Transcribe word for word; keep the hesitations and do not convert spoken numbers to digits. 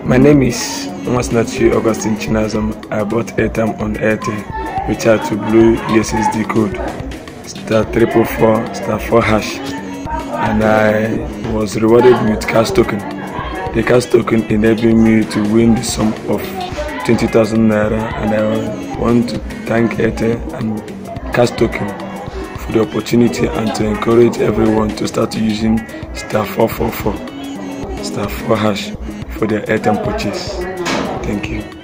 My name is Masnachi Augustine Chinazam. I bought airtime on Airtel, which had to blue U S S D code star triple four star four hash, and I was rewarded with cash token. The cash token enabled me to win the sum of twenty thousand naira, and I want to thank Airtel and cash token for the opportunity and to encourage everyone to start using star four four four star four hash for their airtime purchase. Thank you.